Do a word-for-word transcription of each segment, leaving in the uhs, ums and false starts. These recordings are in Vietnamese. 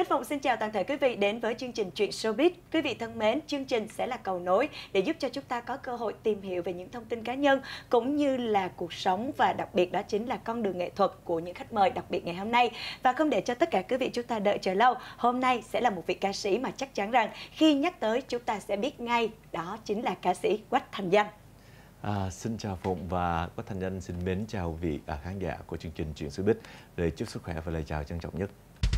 Bích Phụng xin chào toàn thể quý vị đến với chương trình Chuyện Showbiz. Quý vị thân mến, chương trình sẽ là cầu nối để giúp cho chúng ta có cơ hội tìm hiểu về những thông tin cá nhân cũng như là cuộc sống, và đặc biệt đó chính là con đường nghệ thuật của những khách mời đặc biệt ngày hôm nay. Và không để cho tất cả quý vị chúng ta đợi chờ lâu, hôm nay sẽ là một vị ca sĩ mà chắc chắn rằng khi nhắc tới chúng ta sẽ biết ngay, đó chính là ca sĩ Quách Thành Danh. À, xin chào Phụng và Quách Thành Danh xin mến chào vị à, khán giả của chương trình Chuyện Showbiz. Lời chúc sức khỏe và lời chào trân trọng nhất.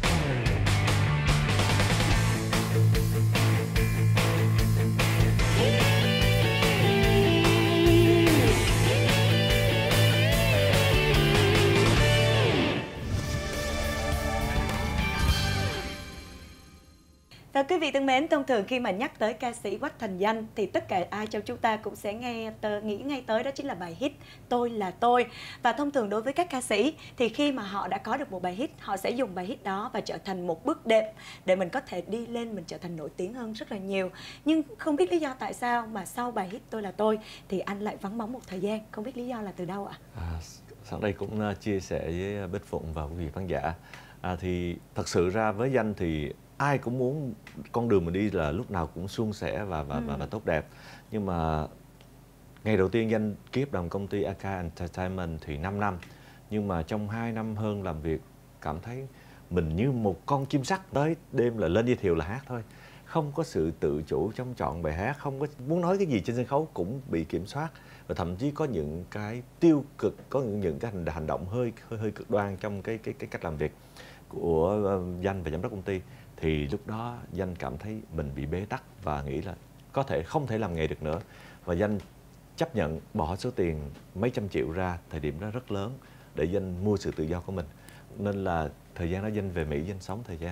Và quý vị thân mến, thông thường khi mà nhắc tới ca sĩ Quách Thành Danh thì tất cả ai trong chúng ta cũng sẽ nghe tờ, nghĩ ngay tới đó chính là bài hit Tôi Là Tôi. Và thông thường đối với các ca sĩ thì khi mà họ đã có được một bài hit, họ sẽ dùng bài hit đó và trở thành một bước đệm để mình có thể đi lên, mình trở thành nổi tiếng hơn rất là nhiều. Nhưng không biết lý do tại sao mà sau bài hit Tôi Là Tôi thì anh lại vắng bóng một thời gian, không biết lý do là từ đâu ạ? À, sáng đây cũng chia sẻ với Bích Phụng và quý vị khán giả. À, thì thật sự ra với Danh thì ai cũng muốn con đường mình đi là lúc nào cũng suôn sẻ và và, ừ. và, và tốt đẹp. Nhưng mà ngày đầu tiên Danh ký hợp đồng công ty a ca Entertainment thì năm năm. Nhưng mà trong hai năm hơn làm việc cảm thấy mình như một con chim sắt, tới đêm là lên giới thiệu là hát thôi. Không có sự tự chủ trong chọn bài hát, không có muốn nói cái gì trên sân khấu cũng bị kiểm soát. Và thậm chí có những cái tiêu cực, có những, những cái hành, hành động hơi hơi hơi cực đoan trong cái cái cái cách làm việc của Danh và giám đốc công ty. Thì lúc đó Danh cảm thấy mình bị bế tắc và nghĩ là có thể không thể làm nghề được nữa. Và Danh chấp nhận bỏ số tiền mấy trăm triệu ra, thời điểm đó rất lớn, để Danh mua sự tự do của mình. Nên là thời gian đó Danh về Mỹ, Danh sống thời gian.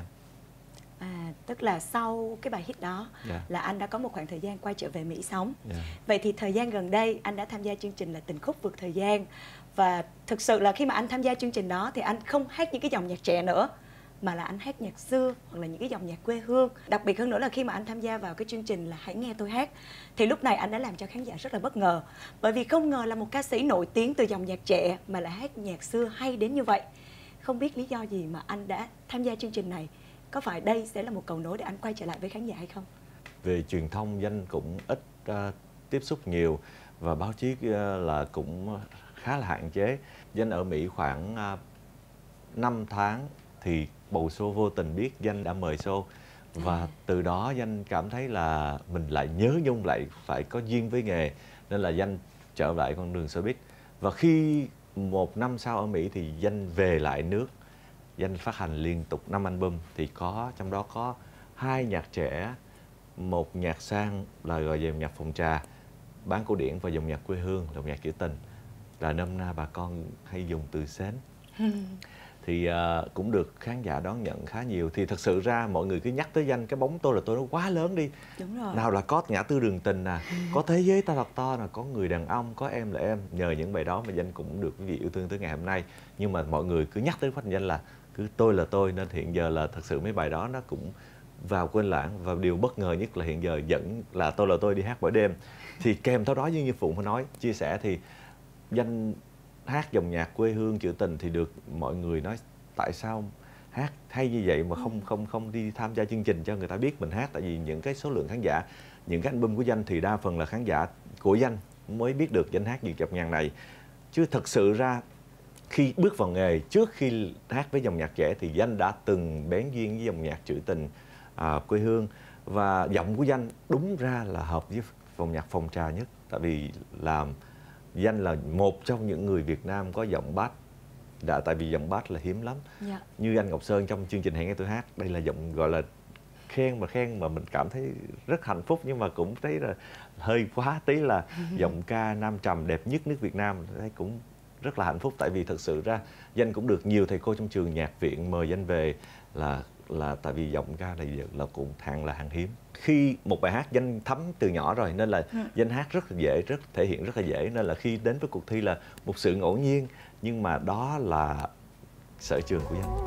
À, tức là sau cái bài hit đó yeah. là anh đã có một khoảng thời gian quay trở về Mỹ sống. Yeah. Vậy thì thời gian gần đây anh đã tham gia chương trình là Tình Khúc Vượt Thời Gian. Và thực sự là khi mà anh tham gia chương trình đó thì anh không hát những cái dòng nhạc trẻ nữa, mà là anh hát nhạc xưa hoặc là những cái dòng nhạc quê hương. Đặc biệt hơn nữa là khi mà anh tham gia vào cái chương trình là Hãy Nghe Tôi Hát thì lúc này anh đã làm cho khán giả rất là bất ngờ. Bởi vì không ngờ là một ca sĩ nổi tiếng từ dòng nhạc trẻ mà lại hát nhạc xưa hay đến như vậy. Không biết lý do gì mà anh đã tham gia chương trình này? Có phải đây sẽ là một cầu nối để anh quay trở lại với khán giả hay không? Về truyền thông Danh cũng ít uh, tiếp xúc nhiều, và báo chí uh, là cũng khá là hạn chế. Danh ở Mỹ khoảng uh, năm tháng thì bầu show vô tình biết Danh đã mời show. Và à. từ đó Danh cảm thấy là mình lại nhớ nhung, lại phải có duyên với nghề. Nên là Danh trở lại con đường showbiz. Và khi một năm sau ở Mỹ thì Danh về lại nước. Danh phát hành liên tục năm album, thì có trong đó có hai nhạc trẻ, một nhạc sang là gọi về nhạc phòng trà, bán cổ điển, và dòng nhạc quê hương là nhạc trữ tình, là nôm na bà con hay dùng từ sến. Thì uh, cũng được khán giả đón nhận khá nhiều. Thì thật sự ra mọi người cứ nhắc tới Danh, cái bóng Tôi Là Tôi nó quá lớn đi. Đúng rồi. Nào là có Ngã Tư Đường Tình nè, có Thế Giới Ta Thật To nè, có Người Đàn Ông, có Em Là Em. Nhờ những bài đó mà Danh cũng được quý vị yêu thương tới ngày hôm nay. Nhưng mà mọi người cứ nhắc tới Quách Thành Danh là cứ Tôi Là Tôi, nên hiện giờ là thật sự mấy bài đó nó cũng vào quên lãng. Và điều bất ngờ nhất là hiện giờ vẫn là Tôi Là Tôi đi hát mỗi đêm. Thì kèm theo đó, như Phụng nói chia sẻ, thì Danh hát dòng nhạc quê hương trữ tình thì được mọi người nói tại sao hát hay như vậy mà không không không đi tham gia chương trình cho người ta biết mình hát. Tại vì những cái số lượng khán giả, những cái album của Danh thì đa phần là khán giả của Danh mới biết được Danh hát những dòng nhạc này. Chứ thật sự ra khi bước vào nghề, trước khi hát với dòng nhạc trẻ thì Danh đã từng bén duyên với dòng nhạc trữ tình à, quê hương. Và giọng của Danh đúng ra là hợp với dòng nhạc phòng trà nhất. Tại vì làm Danh là một trong những người Việt Nam có giọng bass. Đã, tại vì giọng bass là hiếm lắm. Yeah. Như anh Ngọc Sơn trong chương trình Hãy Nghe Tôi Hát, đây là giọng gọi là khen mà khen mà mình cảm thấy rất hạnh phúc, nhưng mà cũng thấy là hơi quá tí, là giọng ca nam trầm đẹp nhất nước Việt Nam. Thấy cũng rất là hạnh phúc. Tại vì thật sự ra Danh cũng được nhiều thầy cô trong trường nhạc viện mời Danh về, là là tại vì giọng ca này là cũng hàng là hàng hiếm. Khi một bài hát Danh thấm từ nhỏ rồi nên là ừ. Danh hát rất là dễ, rất thể hiện rất là dễ, nên là khi đến với cuộc thi là một sự ngẫu nhiên, nhưng mà đó là sở trường của Danh.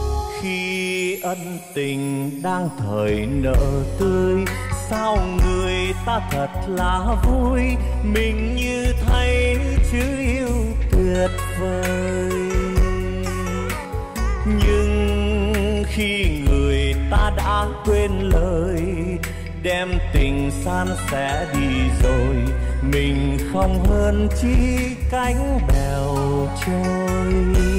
Khi ân tình đang thời nở tươi, sao người ta thật là vui, mình như thấy chữ yêu tuyệt vời. Nhưng khi người đã quên lời, đem tình san sẻ đi rồi, mình không hơn chi cánh bèo trôi.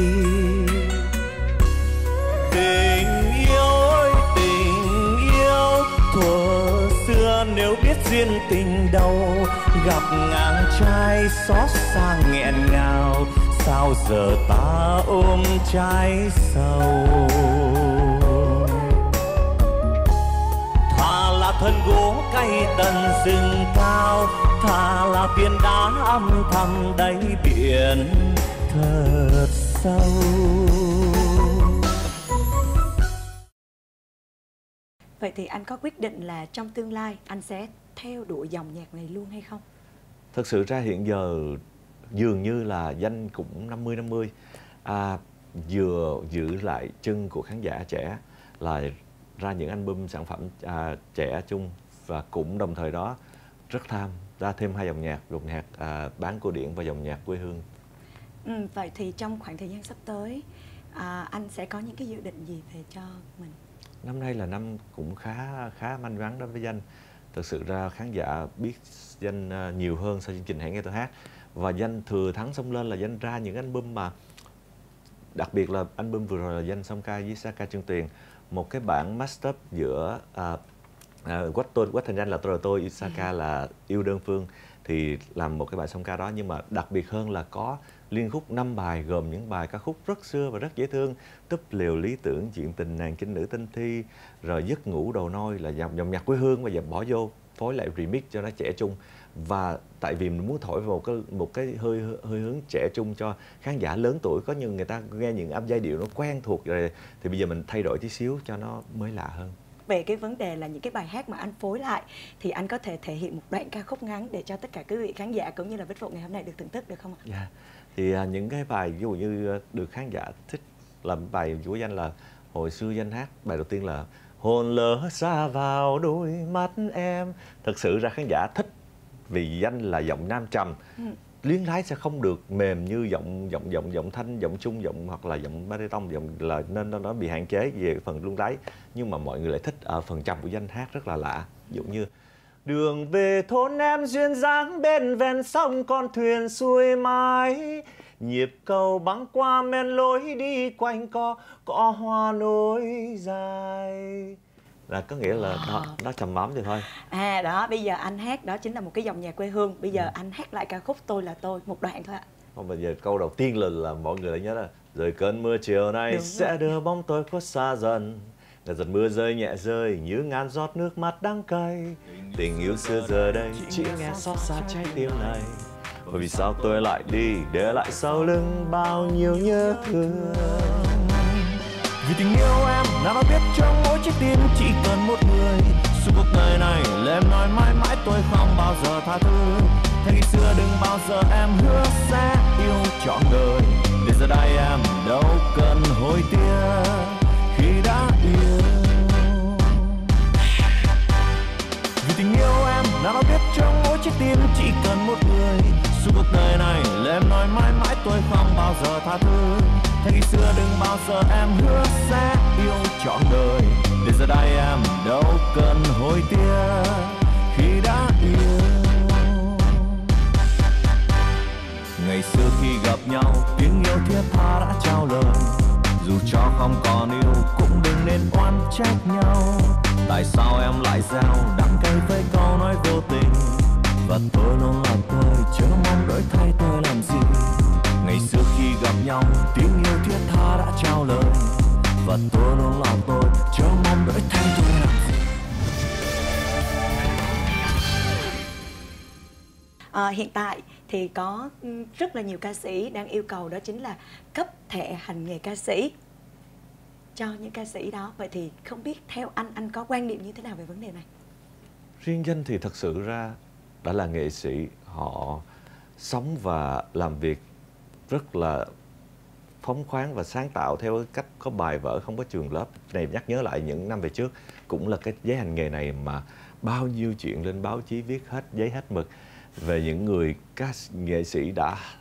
Tình yêu ơi tình yêu, thuở xưa nếu biết duyên tình đâu, gặp ngang trai xót xa nghẹn ngào, sao giờ ta ôm trái sầu. Thà là thân gỗ cây tần rừng cao, thà là viên đá âm thầm đáy biển thật sâu. Vậy thì anh có quyết định là trong tương lai anh sẽ theo đuổi dòng nhạc này luôn hay không? Thực sự ra hiện giờ dường như là Danh cũng năm mươi năm mươi, à, vừa giữ lại chân của khán giả trẻ, là ra những album sản phẩm à, trẻ chung, và cũng đồng thời đó rất tham ra thêm hai dòng nhạc, dòng nhạc à, bán cổ điển và dòng nhạc quê hương. Ừ, vậy thì trong khoảng thời gian sắp tới à, anh sẽ có những cái dự định gì về cho mình? Năm nay là năm cũng khá khá may mắn đối với Danh. Thực sự ra khán giả biết Danh nhiều hơn sau chương trình Hãy Nghe Tôi Hát, và Danh thừa thắng xông lên là Danh ra những album mà đặc biệt là album vừa rồi là Danh song ca với Saka Trương Tuyền, một cái bản master giữa à, à, Quách tôi Quách Thành Danh là tôi là tôi, Saka là Yêu Đơn Phương, thì làm một cái bài song ca đó. Nhưng mà đặc biệt hơn là có liên khúc năm bài gồm những bài ca khúc rất xưa và rất dễ thương, Túp Lều Lý Tưởng, Chuyện Tình Nàng Kinh Nữ Tinh Thi, rồi Giấc Ngủ Đầu Nôi là dòng, dòng nhạc quê hương, và dòng bỏ vô phối lại remix cho nó trẻ trung. Và tại vì mình muốn thổi vào một cái một cái hơi hơi hướng trẻ trung cho khán giả lớn tuổi, có những người ta nghe những âm giai điệu nó quen thuộc rồi, thì bây giờ mình thay đổi tí xíu cho nó mới lạ hơn. Về cái vấn đề là những cái bài hát mà anh phối lại thì anh có thể thể hiện một đoạn ca khúc ngắn để cho tất cả quý vị khán giả cũng như là Bích Phụng ngày hôm nay được thưởng thức được không ạ? Dạ. Yeah. Thì uh, những cái bài ví dụ như được khán giả thích là bài của Danh là hồi xưa Danh hát bài đầu tiên là Hồn lỡ xa vào đôi mắt em. Thực sự ra khán giả thích vì Danh là giọng nam trầm, ừ. luyến lái sẽ không được mềm như giọng giọng giọng giọng thanh, giọng trung, giọng hoặc là giọng baritone, giọng là nên nó, nó bị hạn chế về phần luyến lái. Nhưng mà mọi người lại thích ở phần trầm của Danh hát rất là lạ. Ví dụ như đường về thôn em duyên dáng, bên ven sông con thuyền xuôi mái, nhịp cầu băng qua men lối đi quanh co, cỏ hoa nối dài. Là có nghĩa là wow. nó, nó trầm ấm thì thôi. À đó, bây giờ anh hát đó chính là một cái dòng nhạc quê hương. Bây giờ ừ. anh hát lại ca khúc Tôi Là Tôi, một đoạn thôi ạ. Không, bây giờ câu đầu tiên là, là mọi người lại nhớ là rồi cơn mưa chiều nay đúng sẽ rồi. Đưa bóng tôi khuất xa dần, là giọt mưa rơi nhẹ rơi như ngàn giọt nước mắt đắng cay. Tình yêu xưa giờ đây chỉ nghe xót xa trái tim này, bởi vì sao tôi lại đi để lại sau lưng bao nhiêu nhớ thương. Vì tình yêu em nào đã biết trong mỗi trái tim chỉ cần một người, suốt cuộc đời này là em nói mãi mãi tôi không bao giờ tha thứ. Thế ngày xưa đừng bao giờ em hứa sẽ yêu trọn đời, để giờ đây em đâu cần hối tiếc khi đã yêu. Vì tình yêu em nào đã biết trong mỗi trái tim chỉ cần một người, suốt cuộc đời này là em nói mãi mãi tôi không bao giờ tha thứ. Thế ngày xưa đừng bao giờ em hứa sẽ yêu trọn đời, để giờ đây em đâu cần hối tiếc khi đã yêu. Ngày xưa khi gặp nhau tiếng yêu thiết tha đã trao lời, dù cho không còn yêu cũng đừng nên oán trách nhau. Tại sao em lại gieo đắng cay với câu nói vô tình, và tôi luôn là tôi chớ mong đổi thay tôi làm gì. Ngày xưa khi gặp nhau tiếng yêu thiết tha đã trao lời, và tôi luôn là tôi chớ mong đổi thay tôi làm gì. À, hiện tại thì có rất là nhiều ca sĩ đang yêu cầu đó chính là cấp thẻ hành nghề ca sĩ cho những ca sĩ đó. Vậy thì không biết theo anh, anh có quan niệm như thế nào về vấn đề này? Riêng Danh thì thật sự ra đã là nghệ sĩ, họ sống và làm việc rất là phóng khoáng và sáng tạo theo cách có bài vở, không có trường lớp. Này nhắc nhớ lại những năm về trước, cũng là cái giấy hành nghề này mà bao nhiêu chuyện lên báo chí viết hết giấy hết mực về những người ca nghệ sĩ đã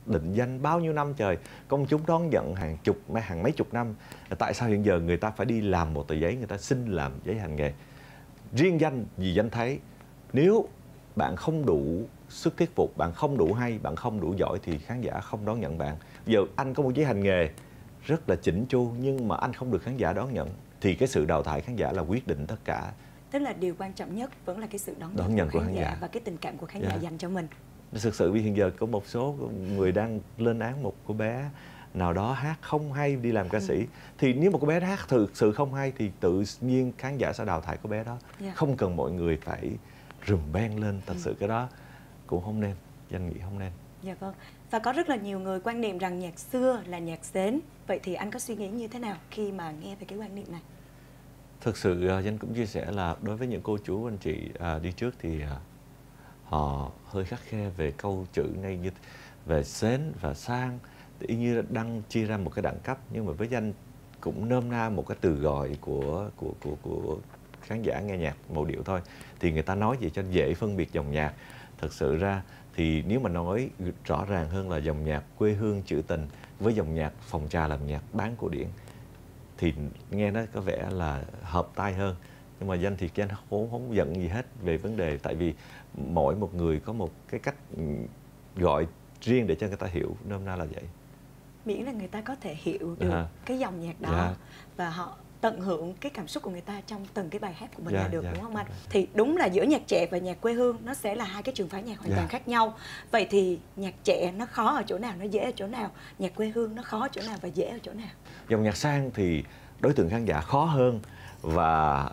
định danh bao nhiêu năm trời, công chúng đón nhận hàng chục, hàng mấy chục năm. Tại sao hiện giờ người ta phải đi làm một tờ giấy, người ta xin làm giấy hành nghề? Riêng danh, vì danh thấy, nếu bạn không đủ sức thuyết phục, bạn không đủ hay, bạn không đủ giỏi thì khán giả không đón nhận bạn. Giờ anh có một giấy hành nghề rất là chỉnh chu nhưng mà anh không được khán giả đón nhận thì cái sự đào thải khán giả là quyết định tất cả. Tức là điều quan trọng nhất vẫn là cái sự đón, đón nhận của khán, khán giả. giả và cái tình cảm của khán yeah. giả dành cho mình. Thực sự vì hiện giờ có một số người đang lên án một cô bé nào đó hát không hay đi làm ca sĩ. Ừ. Thì nếu một cô bé hát thực sự không hay thì tự nhiên khán giả sẽ đào thải cô bé đó. Yeah. Không cần mọi người phải rùm beng lên. Thật ừ. sự cái đó cũng không nên, Danh nghĩ không nên. Dạ vâng. Và có rất là nhiều người quan niệm rằng nhạc xưa là nhạc sến. Vậy thì anh có suy nghĩ như thế nào khi mà nghe về cái quan niệm này? Thực sự Danh cũng chia sẻ là đối với những cô chú anh chị à, đi trước thì à, họ hơi khắt khe về câu chữ ngay như về sến và sang, y như đang chia ra một cái đẳng cấp. Nhưng mà với Danh cũng nôm na một cái từ gọi của của của của khán giả nghe nhạc màu điệu thôi, thì người ta nói gì cho dễ phân biệt dòng nhạc. Thực sự ra thì nếu mà nói rõ ràng hơn là dòng nhạc quê hương trữ tình với dòng nhạc phòng trà làm nhạc bán cổ điển thì nghe nó có vẻ là hợp tai hơn. Nhưng mà Danh thì Danh không, không giận gì hết về vấn đề, tại vì mỗi một người có một cái cách gọi riêng để cho người ta hiểu, nôm na là vậy. Miễn là người ta có thể hiểu được à. cái dòng nhạc đó yeah. và họ tận hưởng cái cảm xúc của người ta trong từng cái bài hát của mình yeah, là được, yeah, đúng không anh? Right. Thì đúng là giữa nhạc trẻ và nhạc quê hương nó sẽ là hai cái trường phái nhạc hoàn yeah. toàn khác nhau. Vậy thì nhạc trẻ nó khó ở chỗ nào, nó dễ ở chỗ nào? Nhạc quê hương nó khó ở chỗ nào và dễ ở chỗ nào? Dòng nhạc sang thì đối tượng khán giả khó hơn và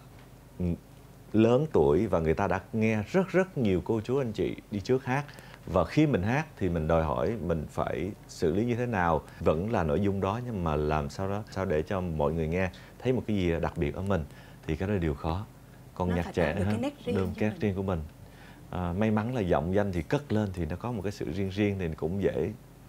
lớn tuổi, và người ta đã nghe rất rất nhiều cô chú anh chị đi trước hát. Và khi mình hát thì mình đòi hỏi mình phải xử lý như thế nào, vẫn là nội dung đó nhưng mà làm sao đó sao để cho mọi người nghe thấy một cái gì đặc biệt ở mình, thì cái đó là điều khó. Còn nó nhạc trẻ đường nét riêng của mình. À, may mắn là giọng Danh thì cất lên thì nó có một cái sự riêng riêng thì cũng dễ.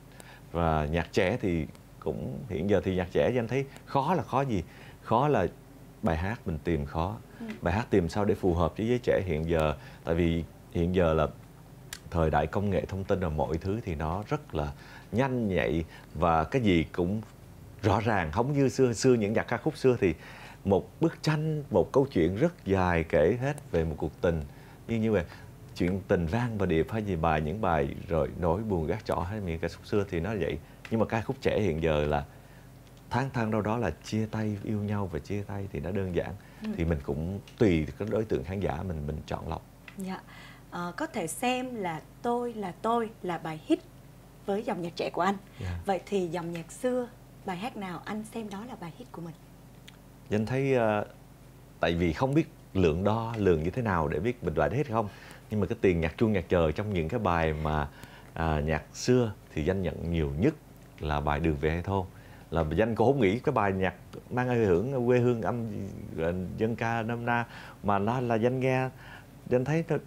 Và nhạc trẻ thì cũng hiện giờ thì nhạc trẻ Danh thấy khó là khó gì? Khó là bài hát mình tìm khó. Ừ. Bài hát tìm sao để phù hợp với giới trẻ hiện giờ. Tại vì hiện giờ là thời đại công nghệ thông tin và mọi thứ thì nó rất là nhanh nhạy và cái gì cũng rõ ràng, không như xưa. Xưa những nhạc ca khúc xưa thì một bức tranh, một câu chuyện rất dài kể hết về một cuộc tình, như như vậy chuyện tình vang và điệp hay gì bài những bài rồi nỗi buồn gác trọ hay những ca khúc xưa thì nó vậy. Nhưng mà ca khúc trẻ hiện giờ là tháng tháng đâu đó là chia tay, yêu nhau và chia tay thì nó đơn giản. Ừ. Thì mình cũng tùy cái đối tượng khán giả mình mình chọn lọc. Dạ. À, có thể xem là Tôi Là Tôi là bài hit với dòng nhạc trẻ của anh. Yeah. Vậy thì dòng nhạc xưa, bài hát nào anh xem đó là bài hit của mình? Danh thấy uh, tại vì không biết lượng đo, lường như thế nào để biết mình bài đó hit không. Nhưng mà cái tiền nhạc chuông nhạc trời trong những cái bài mà uh, nhạc xưa thì Danh nhận nhiều nhất là bài Đường Về Hay Thôn. Là Danh cũng không nghĩ cái bài nhạc mang hơi hưởng quê hương âm dân ca nôm na mà nó là Danh nghe, Danh thấy nó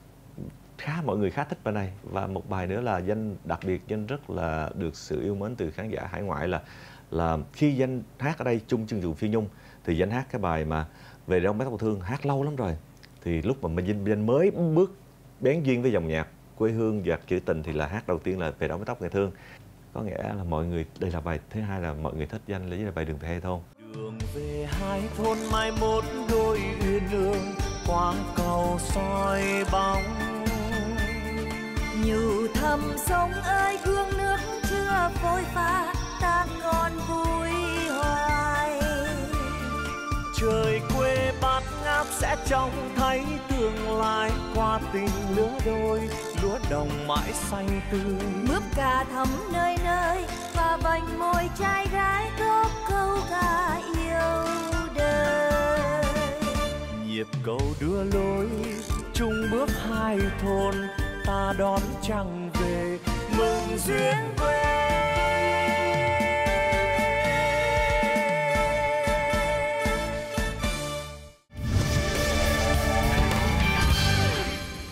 khá, mọi người khá thích bài này. Và một bài nữa là Danh đặc biệt, Danh rất là được sự yêu mến từ khán giả hải ngoại là là khi Danh hát ở đây chung chương trình Phi Nhung thì Danh hát cái bài mà Về Đâu Mái Tóc Thương, hát lâu lắm rồi. Thì lúc mà mình Danh mới bước bén duyên với dòng nhạc quê hương và trữ tình thì là hát đầu tiên là Về Đâu Mái Tóc Người Thương. Có nghĩa là mọi người, đây là bài thứ hai là mọi người thích Danh lấy là bài Đường Về Hay Thôn. Đường về hai thôn mai một đôi uyên ương qua cầu soi bóng. Nhủ thầm sông ơi gương nước chưa phôi pha, ta còn vui hoài. Trời quê bát ngát sẽ trông thấy tương lai qua tình lứa đôi, lúa đồng mãi xanh tươi. Mướp cà thắm nơi nơi và vành môi trai gái góp câu ca yêu đời. Nhịp cầu đưa lối chung bước hai thôn, ta đón trăng về mừng duyên quê.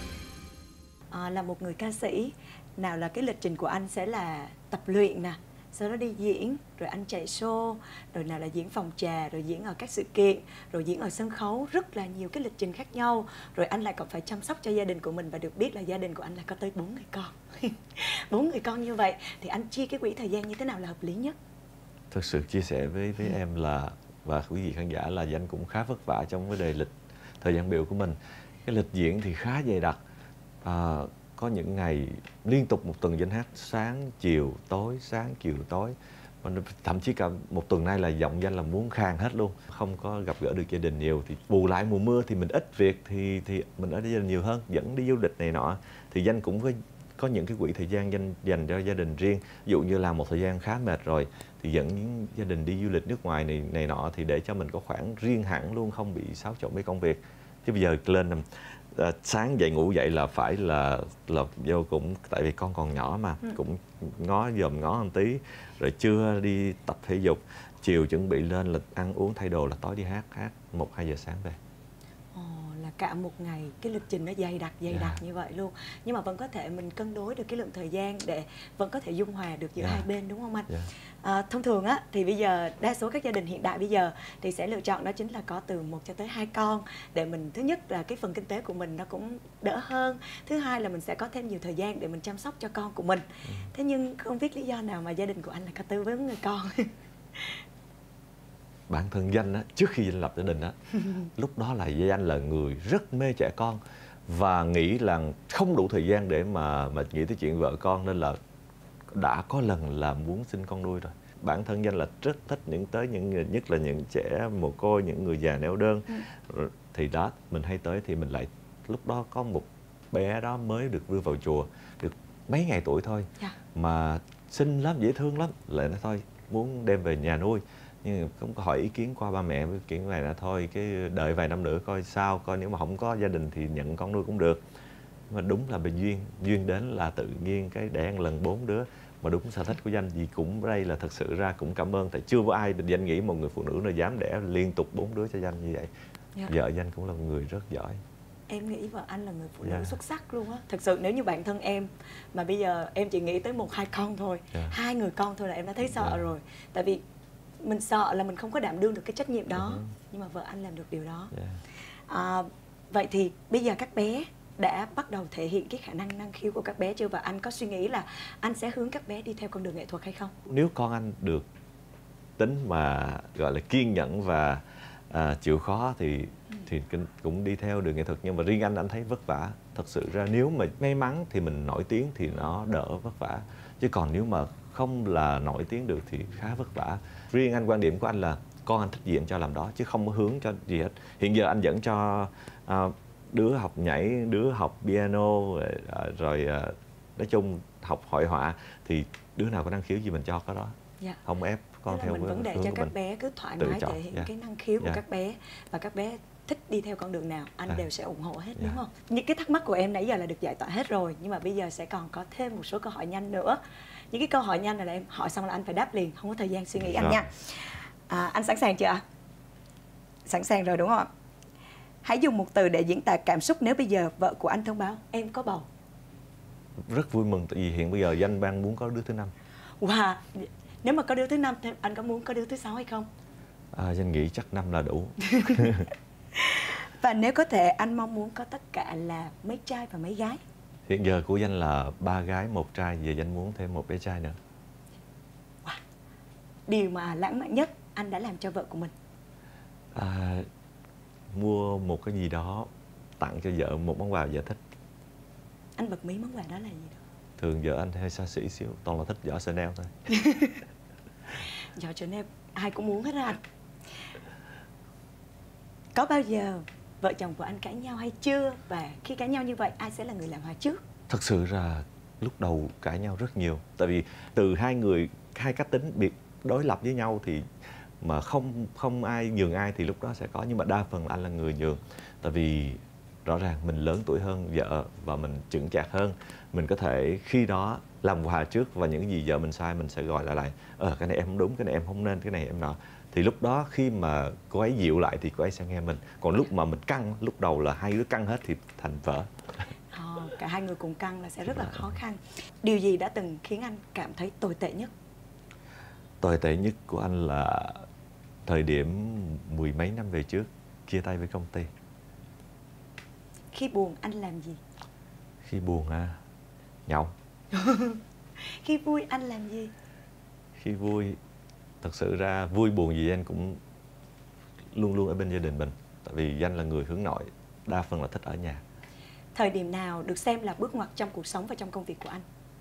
À, là một người ca sĩ, nào là cái lịch trình của anh sẽ là tập luyện nè, sau đó đi diễn, rồi anh chạy show, rồi nào là diễn phòng trà, rồi diễn ở các sự kiện, rồi diễn ở sân khấu, rất là nhiều cái lịch trình khác nhau. Rồi anh lại còn phải chăm sóc cho gia đình của mình, và được biết là gia đình của anh là có tới bốn người con. Bốn người con như vậy thì anh chia cái quỹ thời gian như thế nào là hợp lý nhất? Thực sự chia sẻ với với ừ. em là và quý vị khán giả là Danh cũng khá vất vả trong vấn đề lịch thời gian biểu của mình. Cái lịch diễn thì khá dày đặc. À, có những ngày liên tục một tuần Danh hát sáng chiều tối sáng chiều tối, thậm chí cả một tuần nay là giọng Danh là muốn khang hết luôn, không có gặp gỡ được gia đình nhiều. Thì bù lại mùa mưa thì mình ít việc thì thì mình ở gia đình nhiều hơn, dẫn đi du lịch này nọ, thì Danh cũng có có những cái quỹ thời gian Danh dành cho gia đình riêng. Ví dụ như là một thời gian khá mệt rồi thì dẫn những gia đình đi du lịch nước ngoài này này nọ, thì để cho mình có khoảng riêng hẳn luôn, không bị xáo trộn với công việc. Chứ bây giờ lên À, sáng dậy ngủ dậy là phải là là vô cũng, tại vì con còn nhỏ mà, ừ. cũng ngó dòm ngó một tí, rồi trưa đi tập thể dục, chiều chuẩn bị lên là ăn uống thay đồ, là tối đi hát hát một hai giờ sáng về. Ồ, là cả một ngày cái lịch trình nó dày đặc dày yeah. đặc như vậy luôn, nhưng mà vẫn có thể mình cân đối được cái lượng thời gian để vẫn có thể dung hòa được giữa yeah. hai bên, đúng không anh? Yeah. À, thông thường á thì bây giờ đa số các gia đình hiện đại bây giờ thì sẽ lựa chọn đó chính là có từ một cho tới hai con, để mình thứ nhất là cái phần kinh tế của mình nó cũng đỡ hơn, thứ hai là mình sẽ có thêm nhiều thời gian để mình chăm sóc cho con của mình. Ừ. Thế nhưng không biết lý do nào mà gia đình của anh là có tư vấn người con? Bản thân Danh á, trước khi Danh lập gia đình á, lúc đó là Danh là người rất mê trẻ con và nghĩ là không đủ thời gian để mà mà nghĩ tới chuyện vợ con, nên là đã có lần là muốn sinh con nuôi rồi. Bản thân Danh là rất thích những tới những người, nhất là những trẻ mồ côi, những người già neo đơn. Ừ. Thì đó mình hay tới, thì mình lại lúc đó có một bé đó mới được đưa vào chùa được mấy ngày tuổi thôi, yeah. mà xinh lắm, dễ thương lắm, lại nói thôi muốn đem về nhà nuôi. Nhưng không có hỏi ý kiến qua ba mẹ, với kiến này là thôi cái đợi vài năm nữa coi sao, coi nếu mà không có gia đình thì nhận con nuôi cũng được. Mà đúng là bị duyên duyên đến là tự nhiên cái đẻ một lần bốn đứa, mà đúng sở thích của Danh gì cũng đây là thật sự ra cũng cảm ơn, tại chưa có ai Danh nghĩ một người phụ nữ nào dám đẻ liên tục bốn đứa cho Danh như vậy. Yeah. Vợ Danh cũng là một người rất giỏi. Em nghĩ vợ anh là người phụ nữ yeah. xuất sắc luôn á. Thực sự nếu như bản thân em mà bây giờ em chỉ nghĩ tới một hai con thôi, yeah. hai người con thôi là em đã thấy sợ yeah. rồi. Tại vì mình sợ là mình không có đảm đương được cái trách nhiệm đó, uh-huh. nhưng mà vợ anh làm được điều đó. Yeah. À, vậy thì bây giờ các bé đã bắt đầu thể hiện cái khả năng năng khiếu của các bé chưa, và anh có suy nghĩ là anh sẽ hướng các bé đi theo con đường nghệ thuật hay không? Nếu con anh được tính mà gọi là kiên nhẫn và à, chịu khó thì ừ. thì cũng đi theo đường nghệ thuật, nhưng mà riêng anh anh thấy vất vả. Thật sự ra nếu mà may mắn thì mình nổi tiếng thì nó đỡ vất vả, chứ còn nếu mà không là nổi tiếng được thì khá vất vả. Riêng anh, quan điểm của anh là con anh thích gì anh cho làm đó, chứ không có hướng cho gì hết. Hiện giờ anh dẫn cho à, đứa học nhảy, đứa học piano, rồi, rồi nói chung học hội họa, thì đứa nào có năng khiếu gì mình cho cái đó, yeah. không ép con theo mình vấn đề cho các bé cứ thoải mái thể hiện yeah. cái năng khiếu yeah. của các bé, và các bé thích đi theo con đường nào anh à. đều sẽ ủng hộ hết, yeah. đúng không? Những cái thắc mắc của em nãy giờ là được giải tỏa hết rồi, nhưng mà bây giờ sẽ còn có thêm một số câu hỏi nhanh nữa. Những cái câu hỏi nhanh này là em hỏi xong là anh phải đáp liền, không có thời gian suy nghĩ anh nha. À, anh sẵn sàng chưa ạ? Sẵn sàng rồi đúng không ạ? Hãy dùng một từ để diễn tả cảm xúc nếu bây giờ vợ của anh thông báo em có bầu. Rất vui mừng, tại vì hiện bây giờ Danh đang muốn có đứa thứ năm. Wow, nếu mà có đứa thứ năm thì anh có muốn có đứa thứ sáu hay không? À, Danh nghĩ chắc năm là đủ. Và nếu có thể anh mong muốn có tất cả là mấy trai và mấy gái? Hiện giờ của Danh là ba gái một trai, giờ Danh muốn thêm một bé trai nữa. Wow. Điều mà lãng mạn nhất anh đã làm cho vợ của mình? À, mua một cái gì đó tặng cho vợ, một món quà vợ thích. Anh bật mí món quà đó là gì đó? Thường vợ anh hơi xa xỉ xíu, toàn là thích giỏ Chanel thôi. Giỏ Chanel ai cũng muốn hết anh. Có bao giờ vợ chồng của anh cãi nhau hay chưa? Và khi cãi nhau như vậy ai sẽ là người làm hòa trước? Thật sự là lúc đầu cãi nhau rất nhiều. Tại vì từ hai người, hai cá tính biệt đối lập với nhau thì mà không không ai nhường ai thì lúc đó sẽ có, nhưng mà đa phần là anh là người nhường. Tại vì rõ ràng mình lớn tuổi hơn vợ và mình chững chạc hơn, mình có thể khi đó làm hòa trước, và những gì vợ mình sai mình sẽ gọi lại lại ờ cái này em không đúng, cái này em không nên, cái này em nọ. Thì lúc đó khi mà cô ấy dịu lại thì cô ấy sẽ nghe mình. Còn lúc mà mình căng, lúc đầu là hai đứa căng hết thì thành vỡ. À, cả hai người cùng căng là sẽ rất là khó khăn. Điều gì đã từng khiến anh cảm thấy tồi tệ nhất? tồi tệ nhất của anh là thời điểm mười mấy năm về trước chia tay với công ty. Khi buồn anh làm gì? Khi buồn à, nhậu. Khi vui anh làm gì? Khi vui, thật sự ra vui buồn gì anh cũng luôn luôn ở bên gia đình mình. Tại vì Danh là người hướng nội, đa phần là thích ở nhà. Thời điểm nào được xem là bước ngoặt trong cuộc sống và trong công việc của anh?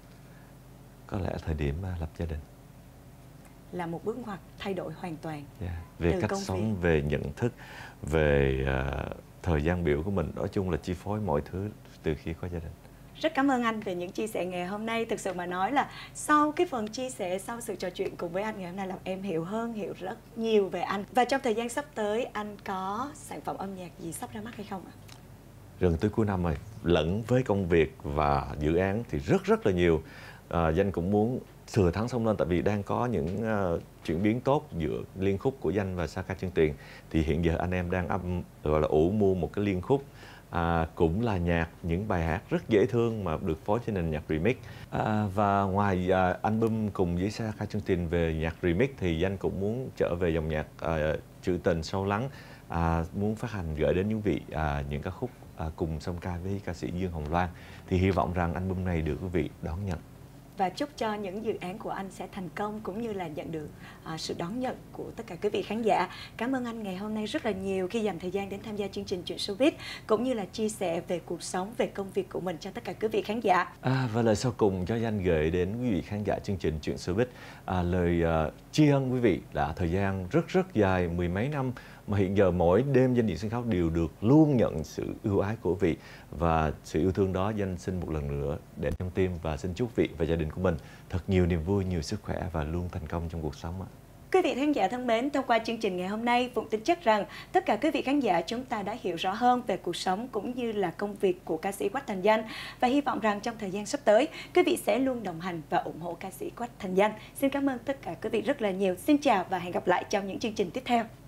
Có lẽ thời điểm lập gia đình. Là một bước ngoặt thay đổi hoàn toàn. Yeah. Về từ cách công sống, việc. về nhận thức, về uh, thời gian biểu của mình, nói chung là chi phối mọi thứ từ khi có gia đình. Rất cảm ơn anh về những chia sẻ ngày hôm nay. Thực sự mà nói là sau cái phần chia sẻ, sau sự trò chuyện cùng với anh ngày hôm nay, làm em hiểu hơn, hiểu rất nhiều về anh. Và trong thời gian sắp tới, anh có sản phẩm âm nhạc gì sắp ra mắt hay không ạ? Gần tới cuối năm rồi, lẫn với công việc và dự án thì rất rất là nhiều. À, Danh cũng muốn thừa thắng xông lên, tại vì đang có những uh, chuyển biến tốt giữa liên khúc của Danh và Sa Ca Chân Tiền. Thì hiện giờ anh em đang âm gọi là ủ mua một cái liên khúc, à, cũng là nhạc, những bài hát rất dễ thương mà được phối trên nền nhạc remix. À, và ngoài uh, album cùng với Sa Ca Chân Tiền về nhạc remix thì Danh cũng muốn trở về dòng nhạc uh, trữ tình sâu lắng, à, muốn phát hành gửi đến những vị uh, những ca khúc À, cùng song ca với ca sĩ Dương Hồng Loan. Thì hy vọng rằng album này được quý vị đón nhận. Và chúc cho những dự án của anh sẽ thành công, cũng như là nhận được uh, sự đón nhận của tất cả quý vị khán giả. Cảm ơn anh ngày hôm nay rất là nhiều khi dành thời gian đến tham gia chương trình Chuyện Showbiz, cũng như là chia sẻ về cuộc sống, về công việc của mình cho tất cả quý vị khán giả. À, và lời sau cùng cho Danh gửi đến quý vị khán giả chương trình Chuyện Showbiz, à, lời uh, tri ân quý vị là thời gian rất rất dài, mười mấy năm mà hiện giờ mỗi đêm Danh diễn sân khấu đều được luôn nhận sự ưu ái của vị, và sự yêu thương đó Danh xin một lần nữa để trong tim, và xin chúc vị và gia đình của mình thật nhiều niềm vui, nhiều sức khỏe và luôn thành công trong cuộc sống. Quý vị khán giả thân mến, thông qua chương trình ngày hôm nay, Phụng tin chắc rằng tất cả quý vị khán giả chúng ta đã hiểu rõ hơn về cuộc sống cũng như là công việc của ca sĩ Quách Thành Danh, và hy vọng rằng trong thời gian sắp tới, quý vị sẽ luôn đồng hành và ủng hộ ca sĩ Quách Thành Danh. Xin cảm ơn tất cả quý vị rất là nhiều. Xin chào và hẹn gặp lại trong những chương trình tiếp theo.